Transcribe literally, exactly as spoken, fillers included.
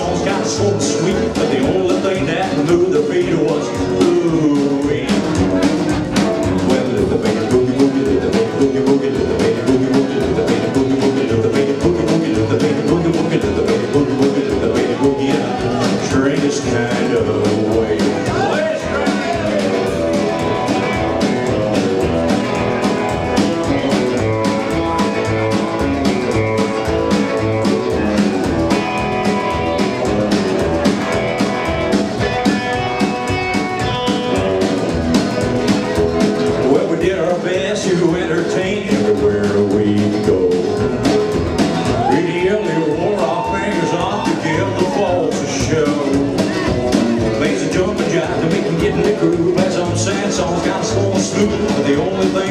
songs got short and sweet, but the only thing that moved the feet was ooh-wee. Well, little baby boogie boogie, little baby boogie boogie, little baby boogie boogie, little baby boogie boogie, little baby boogie boogie, little baby boogie boogie, little baby boogie boogie, little baby boogie in a strangest kind of way. To entertain everywhere we go. Really only wore our fingers off to give the folks a show. Plays a jump and jive to make them get in the groove. Play some sad songs, got us going smooth. But the only thing